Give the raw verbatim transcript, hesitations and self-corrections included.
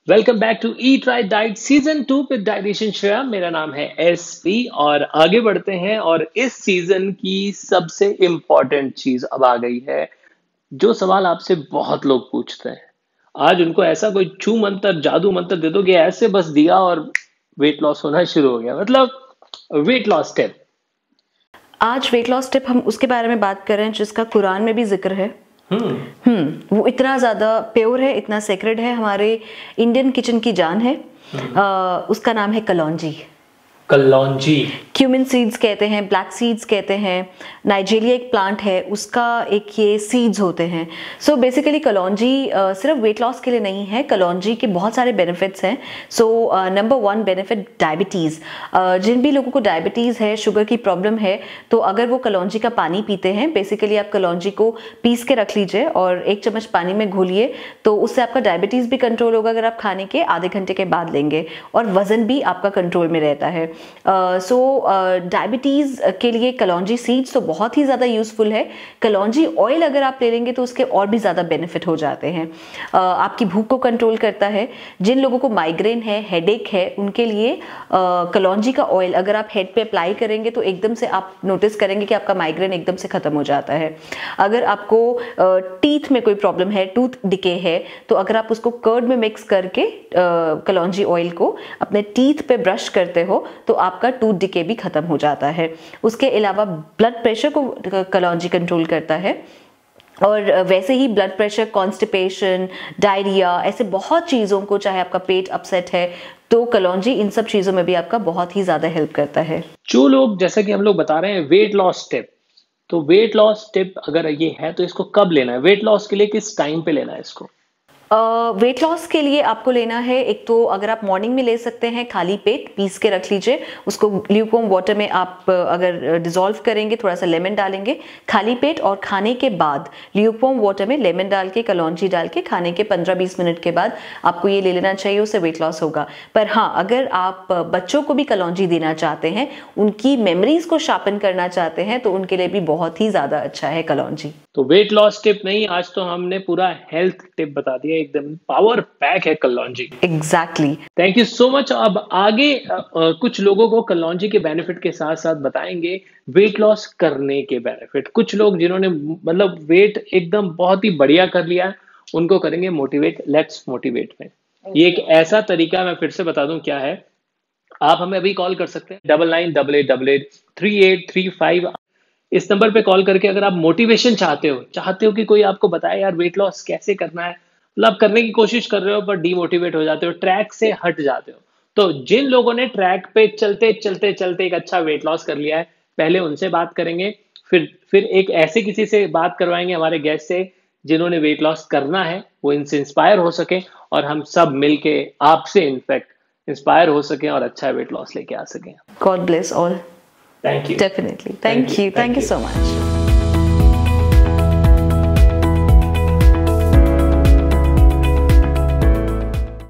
Welcome back to eat right diet season two with dietitian Shreya. मेरा नाम है S P और आगे बढ़ते हैं। और इस सीजन की सबसे इम्पोर्टेंट चीज अब आ गई है, जो सवाल आपसे बहुत लोग पूछते हैं। आज उनको ऐसा कोई छू मंत्र जादू मंत्र दे दो कि ऐसे बस दिया और वेट लॉस होना शुरू हो गया, मतलब वेट लॉस टिप। आज वेट लॉस टिप हम उसके बारे में बात कर रहे हैं जिसका कुरान में भी जिक्र है। हम्म हम्म वो इतना ज़्यादा प्योर है, इतना सेक्रेड है, हमारे इंडियन किचन की जान है। आ, उसका नाम है कलौंजी। कलौंजी क्यूमिन सीड्स कहते हैं, ब्लैक सीड्स कहते हैं। नाइजीरिया एक प्लांट है, उसका एक ये सीड्स होते हैं। सो बेसिकली कलौंजी सिर्फ वेट लॉस के लिए नहीं है, कलौंजी के बहुत सारे बेनिफिट्स हैं। So number one benefit diabetes. जिन भी लोगों को डायबिटीज़ है, शुगर की प्रॉब्लम है, तो अगर वो कलौंजी का पानी पीते हैं, बेसिकली आप कलौंजी को पीस के रख लीजिए और एक चम्मच पानी में घोलिए, तो उससे आपका डायबिटीज़ भी कंट्रोल होगा अगर आप खाने के आधे घंटे के बाद लेंगे, और वज़न भी आपका कंट्रोल में रहता है। सो डायबिटीज़ के लिए कलौंजी सीड्स तो बहुत ही ज़्यादा यूज़फुल है। कलौंजी ऑयल अगर आप ले लेंगे तो उसके और भी ज़्यादा बेनिफिट हो जाते हैं। uh, आपकी भूख को कंट्रोल करता है। जिन लोगों को माइग्रेन है, हेडेक है, उनके लिए uh, कलौंजी का ऑयल अगर आप हेड पे अप्लाई करेंगे तो एकदम से आप नोटिस करेंगे कि आपका माइग्रेन एकदम से ख़त्म हो जाता है। अगर आपको टीथ uh, में कोई प्रॉब्लम है, टूथ डिके है, तो अगर आप उसको कर्ड में मिक्स करके uh, कलौंजी ऑयल को अपने टीथ पे ब्रश करते हो तो आपका टूथ डिके भी खत्म हो जाता है। उसके अलावा ब्लड प्रेशर को कलौंजी कंट्रोल करता है। और वैसे ही ब्लड प्रेशर, कॉन्स्टिपेशन, डायरिया, ऐसे बहुत चीज़ों को, चाहे आपका पेट अपसेट है तो कलौंजी इन सब चीज़ों में भी आपका बहुत ही ज़्यादा हेल्प करता है। जो लोग, जैसा कि हम लोग बता रहे हैं वेट लॉस टिप, तो वेट लॉस टिप अगर ये है तो इसको कब लेना है? वेट लॉस के लिए किस टाइम पे लेना है इसको? वेट uh, लॉस के लिए आपको लेना है, एक तो अगर आप मॉर्निंग में ले सकते हैं, खाली पेट पीस के रख लीजिए, उसको ल्यूकवार्म वाटर में आप अगर डिजोल्व करेंगे, थोड़ा सा लेमन डालेंगे, खाली पेट, और खाने के बाद ल्यूकवार्म वाटर में लेमन डाल के, कलौंजी डाल के, खाने के पंद्रह बीस मिनट के बाद आपको ये ले लेना चाहिए, उससे वेट लॉस होगा। पर हाँ, अगर आप बच्चों को भी कलौंजी देना चाहते हैं, उनकी मेमोरीज को शार्पन करना चाहते हैं, तो उनके लिए भी बहुत ही ज़्यादा अच्छा है कलौंजी। तो वेट लॉस टिप नहीं, आज तो हमने पूरा हेल्थ टिप बता दिया, एकदम पावर पैक है कलौंजी। Exactly. Thank you so much. अब आगे आ, आ, कुछ लोगों को कलौंजी के बेनिफिट के साथ साथ बताएंगे वेट लॉस करने के बेनिफिट। कुछ लोग जिन्होंने मतलब वेट एकदम बहुत ही बढ़िया कर लिया, उनको करेंगे मोटिवेट। लेट्स मोटिवेट में ये एक ऐसा तरीका, मैं फिर से बता दूं क्या है। आप हमें अभी कॉल कर सकते हैं double nine double eight double eight three eight three five. इस नंबर पे कॉल करके अगर आप मोटिवेशन चाहते हो चाहते हो कि कोई आपको बताए यार वेट लॉस कैसे करना है, मतलब करने की कोशिश कर रहे हो पर डीमोटिवेट हो जाते हो, ट्रैक से हट जाते हो, तो जिन लोगों ने ट्रैक पे चलते चलते चलते एक अच्छा वेट लॉस कर लिया है, पहले उनसे बात करेंगे, फिर फिर एक ऐसे किसी से बात करवाएंगे हमारे गेस्ट से जिन्होंने वेट लॉस करना है, वो इनसे इंस्पायर हो सके और हम सब मिलके आपसे इनफैक्ट इंस्पायर हो सके और अच्छा वेट लॉस लेके आ सकें। God bless all. Thank you. Definitely. Thank, Thank you. you. Thank, Thank you you. so much.